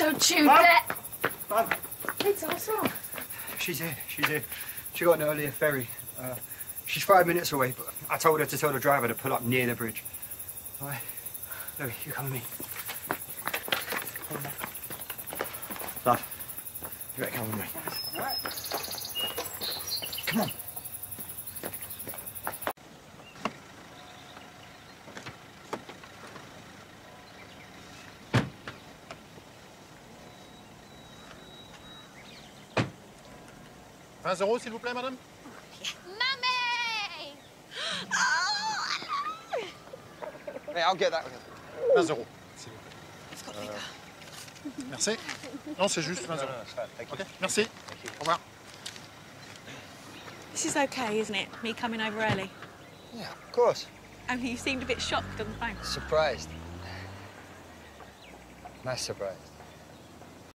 Don't you dare! Mum! It's awesome. She's here. She's here. She got an earlier ferry. She's 5 minutes away, but I told her to tell the driver to pull up near the bridge. All right. Louis, you come with me. Come on, love, you better come with me. All right. Come on. €20, s'il vous plaît, madame. Mummy! Oh, hello! Hey, I'll get that. 20 €, s'il vous plaît. It's got bigger. Merci. Non, c'est juste 20 €. OK, merci. Au revoir. This is okay, isn't it? Me coming over early. Yeah, of course. Only you seemed a bit shocked on the phone. Surprised. Nice surprise.